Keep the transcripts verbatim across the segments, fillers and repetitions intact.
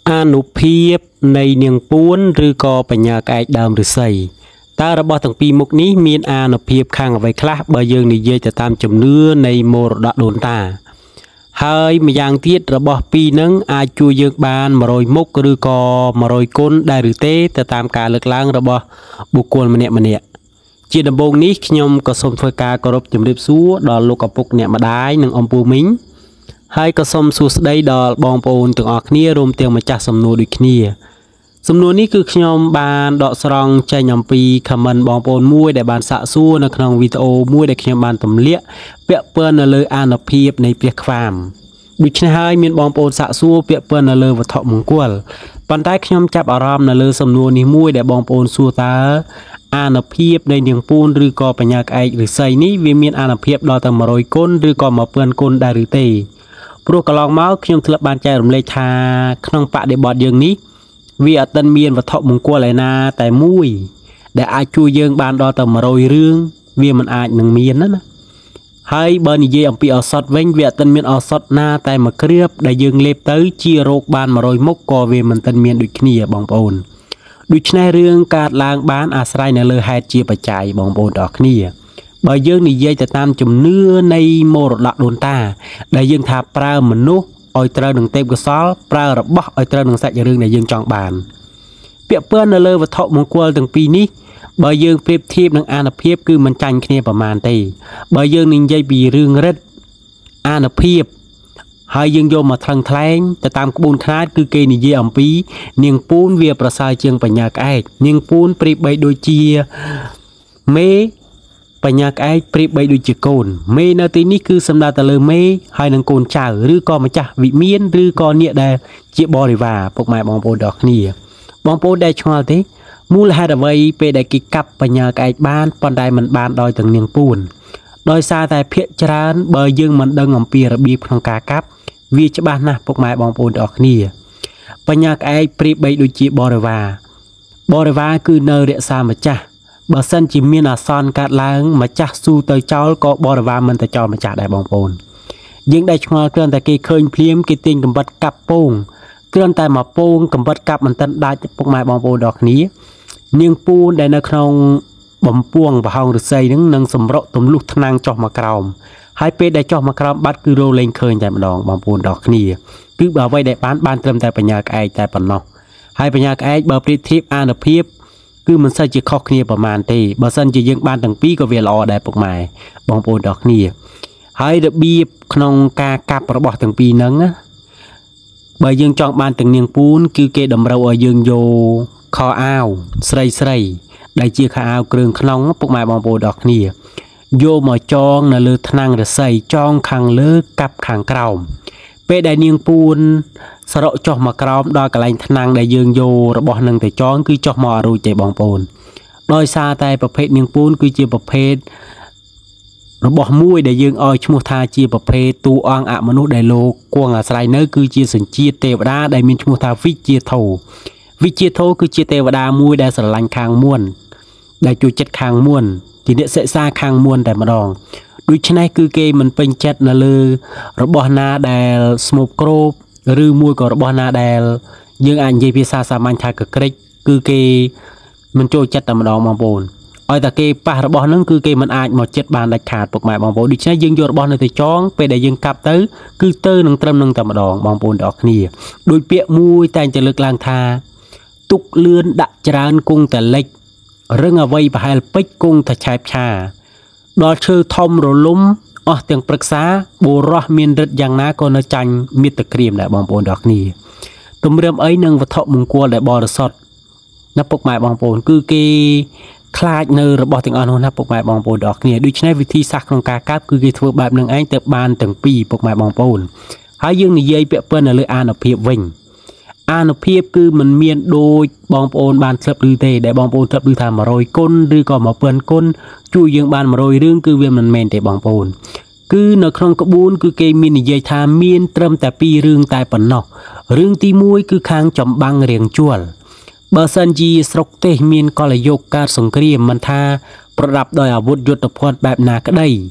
អានុភាពនៃនាងពួនឬក៏បញ្ញាក្អែកដើមឫស្សីតើរបស់ទាំងពីរមុខនេះមានអានុភាពខាងអ្វីខ្លះបើយើងនិយាយទៅតាមជំនឿនៃមរតកដូនតាហើយម្យ៉ាងទៀតរបស់ពីរនឹងអាចជួយយើងបានmột trămមុខឬក៏một trămគុណដែរឬទេទៅតាមការលើកឡើងរបស់បុគ្គលម្នាក់ម្នាក់ជាដំបូងនេះខ្ញុំក៏សូមធ្វើការគោរពជំរាបសួរដល់លោកឪពុកអ្នកម្ដាយនិងអំពូមីងហើយក៏សូមសួស្តីដល់បងប្អូនទាំងអស់គ្នារួមទាំងម្ចាស់សំណួរដូចគ្នាសំណួរនេះគឺខ្ញុំបានដកស្រង់ចេញអំពី comment បងប្អូនមួយដែលបានសាកសួរនៅក្នុងវីដេអូមួយដែលខ្ញុំបានទម្លាក់ពាក់ព័ន្ធនៅលើអានុភាពនៃព្រះខ្វាមដូច្នេះហើយមានបងប្អូនសាកសួរពាក់ព័ន្ធនៅលើវត្ថុមង្គលប៉ុន្តែខ្ញុំចាប់អារម្មណ៍នៅលើសំណួរនេះមួយដែលបងប្អូនសួរតើអានុភាពនៃនាងពួនឬក៏បញ្ញាក្អែកឫស្សីនេះវាមានអានុភាពដល់ទៅmột trămគុណឬក៏một nghìnគុណដែរឬទេព្រោះកន្លងមកខ្ញុំធ្លាប់បានចែករំលែកថាក្នុងបដិបត្តិយើងនេះវាអត់ទាន់មានវត្ថុមង្គលឯណាតែមួយដែលអាចជួយយើងបានដល់ទៅmột trămរឿងវាមិនអាចនឹងមានណាណាហើយបើនិយាយអំពីឱសថវិញវាអត់ទាន់មានឱសថណាតែមួយគ្រាបដែលយើងលេបទៅជារោគបានmột trămមុខក៏វាមិនទាន់មានដូចគ្នាបងប្អូនដូច្នេះរឿងកើតឡើងបានអាស្រ័យនៅលើហេតុជាបច្ច័យបងប្អូនទាំងគ្នាបើយើងនិយាយទៅតាមជំនឿនៃមរតកដូនតាដែលយើងថាប្រើមនុស្សឲ្យត្រូវនឹងទេពកោសល្យប្រើរបស់ឲ្យត្រូវនឹងសាច់រឿងដែលយើងចង់បានពាក់ព័ន្ធនៅលើវត្ថុមង្គលទាំងពីរនេះបើយើងប្រៀបធៀបនឹងអានុភាពគឺមិនចាញ់គ្នាប្រមាណទេបើយើងនិយាយពីរឿងរិទ្ធអានុភាពហើយយើងយកមកថ្លឹងថ្លែងទៅតាមក្បួនខ្នាតគឺគេនិយាយអំពីនាងពួនវាប្រសើរជាងបញ្ញាក្អែកនាងពួនប្រៀបបីដូចជាមេបញ្ញាក្អែកប្រៀបបីដូចជាកូនមេនៅទីនេះគឺសំដៅទៅលើមេហើយនឹងកូនចៅឬក៏ម្ចាស់វិមានឬក៏អ្នកដែលជាបរិវារពុកម៉ែបងប្អូនទាំងគ្នាបងប្អូនដែលឆ្ងល់ទេមូលហេតុអ្វីពេលដែលគេកាប់បញ្ញាក្អែកបានប៉ុន្តែមិនបានដោយទាំងនាងពួនដោយសារតែភាគច្រើនបើយើងមិនដឹងអំពីរបៀបក្នុងការកាប់វាច្បាស់ណាស់ពុកម៉ែបងប្អូនទាំងគ្នាបញ្ញាក្អែកប្រៀបបីដូចជាបរិវារបរិវារគឺនៅរក្សាម្ចាស់បើសិនជាមានអាសន្នកើតឡើងម្ចាស់ស៊ូទៅចោលក៏បរិវារមិនទៅចោលម្ចាស់ដែរបងប្អូនយើងដែលឆ្ងល់គ្រាន់តែគេឃើញភ្លាមគេទាញកំបិតកាប់ពងគ្រាន់តែមកពងកំបិតកាប់មិនទាន់ដាច់ពុកម៉ែបងប្អូនដល់គ្នានាងពួនដែលនៅក្នុងបំពង់ប្រហោងឫស្សីហ្នឹងនឹងសម្រុកទម្លុះថ្នាំងចុះមកក្រោមហើយពេលដែលចុះមកក្រោមបាត់គឺរលែងឃើញតែម្ដងបងប្អូនដល់គ្នាគឺបើអ្វីដែលបានបានត្រឹមតែបញ្ញាក្អែកតែប៉ុណ្ណោះហើយបញ្ញាក្អែកបើប្រៀបធៀបអានុភាពគឺមិនសូវជាខុសគ្នាប្រមាណទេបើសិនជាយើងបានទាំងពីរក៏វាល្អដែរពុកម៉ែបងប្អូនទាំងគ្នាហើយរបៀបក្នុងការកាប់របស់ទាំងពីរហ្នឹងបើយើងចង់បានទាំងនាងពួនគឺគេតម្រូវឲ្យយើងយកខោអាវស្រីស្រីដែលជាខោអាវគ្រឿងក្នុងពុកម៉ែបងប្អូនទាំងគ្នាយកមកចងនៅលើថ្នាំងឫស្សីចងខាងលើកាប់ខាងក្រោមពេលដែលនាងពួនសរុបចុះមកក្រោមដល់កន្លែងថ្នាំងដែលយើងយករបស់នឹងទៅចងគឺចុះមកអរួចទេបងប្អូនដោយសារតែប្រភេទនាងពួនគឺជាប្រភេទរបស់មួយដែលយើងឲ្យឈ្មោះថាជាប្រភេទតួអង្គអមនុស្សដែលលោកគង់អាស្រ័យនៅគឺជាសញ្ជាតិទេវតាដែលមានឈ្មោះថាវិជ្ជាធោវិជ្ជាធោគឺជាទេវតាមួយដែលស្រឡាញ់ខាងមួនដែលជួយចិត្តខាងមួនជាអ្នកសិក្សាខាងមួនតែម្ដងដូច្នេះគឺគេមិនពេញចិត្តនៅលើរបស់ណាដែលស្មូបក្រូបឬមួយក៏របស់ណាដែលយើងអាចនិយាយភាសាសាមញ្ញថាកក្រិចគឺគេមិនចូលចិត្តតែម្ដងបងប្អូនឲ្យតែគេប៉ះរបស់ហ្នឹងគឺគេមិនអាចមកចិត្តបានដាច់ខាតពុកម៉ែបងប្អូនដូច្នេះយើងយករបស់នៅទៅចងពេលដែលយើងកាប់ទៅគឺទៅនឹងត្រឹមនឹងតែម្ដងបងប្អូនទាំងអស់គ្នាដោយពាក្យមួយតែងតែលើកឡើងថាទុកលឿនដាក់ច្រើនគង់តែលិចរឹងអ្វីប្រហែលពេជ្រគង់តែឆែបឆាដល់ឈើធំរលំអស់ទាំងព្រឹក្សាបុរសមានរិទ្ធយ៉ាងណាក៏នៅចាញ់មាតុក្រាមដែរបងប្អូនទាំងគ្នាទម្រាំអីនឹងវត្ថុមង្គលដែលបរិសុទ្ធណាពុកម៉ែបងប្អូនគឺគេខ្លាចនៅរបស់ទាំងអស់នោះណាពុកម៉ែបងប្អូនទាំងគ្នាដូច្នេះវិធីសាស្ត្រក្នុងការកាប់គឺគេធ្វើបែបនឹងឯងទៅបានទាំងពីរពុកម៉ែបងប្អូនហើយយើងនិយាយពាក់ព័ន្ធនៅលើអានុភាពវិញអានុភាពគឺមិនមានដូចបងប្អូនបានធ្លាប់ឮទេដែលបងប្អូនធ្លាប់ឮថាmột trămគុណឬក៏một nghìnគុណជួយយើងបានmột trămរឿងគឺវាមិនមែនទេបងប្អូនគឺនៅក្នុងក្បួនគឺគេមាននិយាយថាមានត្រឹមតែពីររឿងតែប៉ុណ្ណោះរឿងទីមួយគឺខាងចម្បាំងរៀងជួលបើសិនជាស្រុកទេសមានកលយុគកើតសង្គ្រាមមិនថាប្រដាប់ដោយអាវុធយុទ្ធភ័ណ្ឌបែបណាក្តី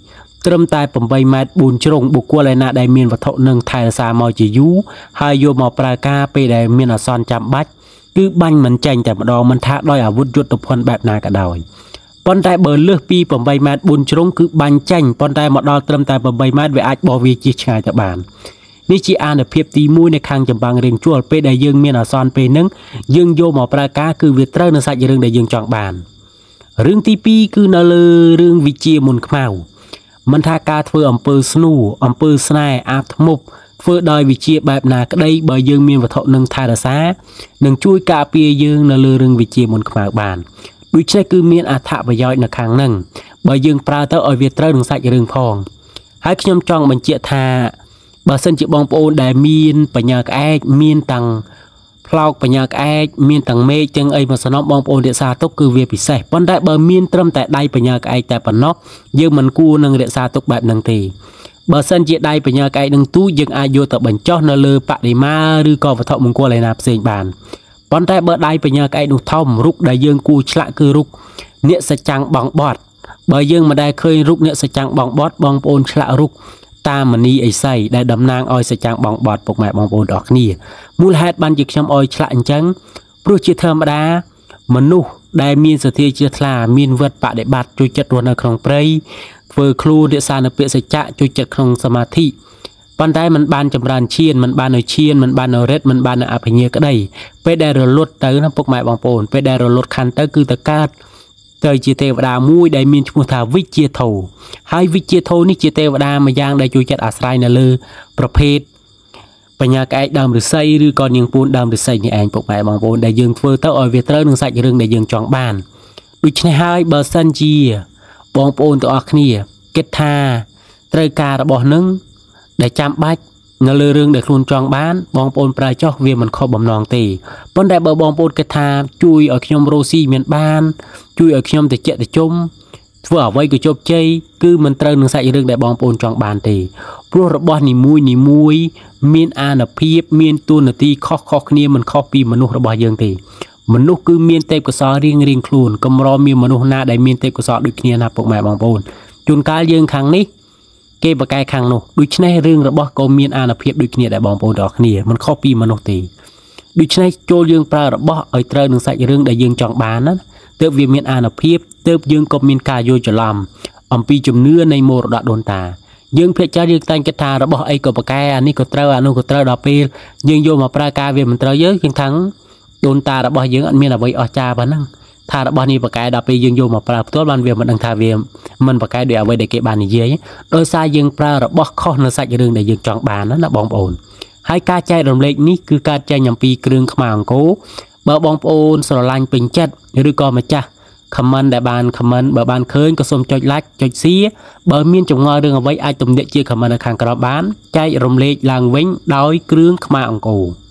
ត្រឹមតែแปดម៉ែត្របួនជ្រុងបុគ្គលឯណាដែលមានវត្ថុនឹងថែរក្សាមកជាយូរហើយយកមកប្រើការពេលដែលមានអាសន្នចាំបាច់គឺបាញ់មិនចាញ់តែម្ដងមិនថាដោយអាវុធយុទ្ធភ័ណ្ឌបែបណាក៏ដោយប៉ុន្តែបើលើសពីแปดម៉ែត្របួនជ្រុងគឺបាញ់ចាញ់ប៉ុន្តែមកដល់ត្រឹមតែแปดម៉ែត្រវាអាចបោះវាជិះឆ្ងាយទៅបាននេះជាអានុភាពទីមួយនៅខាងចម្បាំងរៀងជួលពេលដែលយើងមានអាសន្នពេលហ្នឹងយើងយកមកប្រើការគឺវាត្រូវនៅសាច់រឿងដែលយើងចង់បានរឿងទីពីរគឺនៅលើរឿងវិជាមុនខ្មៅមិនថាការធ្វើអំពើស្នូអំពើស្នេហ៍អាបធ្មប់ធ្វើដោយវិជាបែបណាក្តីបើយើងមានវត្ថុនឹងថែរក្សានឹងជួយការពារយើងនៅលើរឿងវិជាមុនខ្មៅបានដូច្នេះគឺមានអត្ថប្រយោជន៍នៅខាងហ្នឹងបើយើងប្រើទៅឲ្យវាត្រូវនឹងសាច់រឿងផងហើយខ្ញុំចង់បញ្ជាក់ថាបើសិនជាបងប្អូនដែលមានបញ្ញាក្អែកមានតាំងផ្លោកបញ្ញាក្អែកមានតាំងមេឃទាំងអីមកសំណុំបងប្អូនរក្សាទុកគឺវាពិសេសប៉ុន្តែបើមានត្រឹមតែដៃបញ្ញាក្អែកតែប៉ុណ្ណោះយើងមិនគួរនឹងរក្សាទុកបែបហ្នឹងទេបើសិនជាដៃបញ្ញាក្អែកនឹងទូយើងអាចយកទៅបញ្ចុះនៅលើបដិមាឬក៏វត្ថុមង្គលឯណាផ្សេងបានប៉ុន្តែបើដៃបញ្ញាក្អែកនោះធំរូបដែលយើងគួរឆ្លាក់គឺរូបអ្នកសច្ចាំងបងបត់បើយើងមិនដែលឃើញរូបអ្នកសច្ចាំងបងបត់បងប្អូនឆ្លាក់រូបតាមនីអេសីដែលតំណាងឲ្យសច្ចាំងបងបត់ពុកម៉ែបងប្អូនទាំងអស់គ្នាមូលហេតុបានជាខ្ញុំឲ្យឆ្លាក់អញ្ចឹងព្រោះជាធម្មតាមនុស្សដែលមានសទ្ធាជ្រះថ្លាមានវត្តបដិបត្តិជួយចិត្តរស់នៅក្នុងព្រៃធ្វើខ្លួនរក្សានៅពាក្យសច្ចៈជួយចិត្តក្នុងសមាធិប៉ុន្តែมันបានចម្រើនឈានมันបាននៅឈានมันបាននៅរិទ្ធมันបាននៅអភិញ្ញាក្តីពេលដែលរលត់ទៅណាពុកម៉ែបងប្អូនពេលដែលរលត់ខណ្ឌទៅគឺទៅកើតទៅជាទេវតាមួយដែលមានឈ្មោះថាវិជ្ជាធោហើយវិជ្ជាធោនេះជាទេវតាមួយយ៉ាងដែលជួយចិត្តអាស្រ័យនៅលើប្រភេទបញ្ញាក្អែកដើមឫស្សីឬក៏នាងពួនដើមឫស្សីនេះឯងពុកម៉ែបងប្អូនដែលយើងធ្វើទៅឲ្យវាត្រូវនឹងសាច់រឿងដែលយើងចង់បានដូច្នេះហើយបើសិនជាបងប្អូនទាំងអស់គ្នាគិតថាត្រូវការរបស់នឹងដែលចាំបាច់នៅលើរឿងដែលខ្លួនចង់បានបងប្អូនប្រើចោះវាមិនខុសបំណងទេប៉ុន្តែបើបងប្អូនគិតថាជួយឲ្យខ្ញុំរស់ស៊ីមានបានជួយឲ្យខ្ញុំតិចតិចុំធ្វើអ្វីក៏ជោគជ័យគឺមិនត្រូវនឹងសាច់រឿងដែលបងប្អូនចង់បានទេព្រោះរបស់នីមួយនីមួយមានអានុភាពមានទួនាទីខុសៗគ្នាមិនខុសពីមនុស្សរបស់យើងទេមនុស្សគឺមានទេពកោសល្យរៀងរៀងខ្លួនកម្រមានមនុស្សណាដែលមានទេពកោសល្យដូចគ្នាណាពុកម៉ែបងប្អូនជួនកាលយើងខាងនេះគេបកកែខាងនោះដូច្នេះរឿងរបស់ក៏មានអានុភាពដូចគ្នាដែរបងប្អូនទាំងអស់គ្នាមិនខុសពីមនុស្សទេដូច្នេះចូលយើងប្រើរបស់ឲ្យត្រូវនឹងសាច់រឿងដែលយើងចង់បានណាទើបវាមានអានុភាពទើបយើងក៏មានការយល់ច្រឡំអំពីជំនឿនៃមរតកដូនតាយើងភាគច្រើនយើងតែងគិតថារបស់អីក៏បកកែអានេះក៏ត្រូវអានោះក៏ត្រូវដល់ពេលយើងយកមកប្រើការវាមិនត្រូវយើងយើងថាំងដូនតារបស់យើងអត់មានអ្វីអស្ចារ្យប៉ុណ្ណឹងថារបស់នេះបកកែដល់ពេលយើងយកមកប្រើផ្ទាល់បានវាមិនដឹងថាវាមិនបកកែដោយអ្វីដែលគេបាននិយាយដោយសារយើងប្រើរបស់ខុសនៅសាច់រឿងដែលយើងចង់បានណាបងប្អូនហើយការចែករំលែកនេះគឺការចែកអំពីគ្រឿងខ្មៅអង្គរបើបងប្អូនស្រឡាញ់ពេញចិត្តឬក៏ម្ចាស់ comment ដែលបាន comment បើបានឃើញក៏សូមចុច like ចុច share បើមានចម្ងល់រឿងអ្វីអាចទំនាក់ជា comment នៅខាងក្រោមបានចែករំលែកឡើងវិញដោយគ្រឿងខ្មៅអង្គរ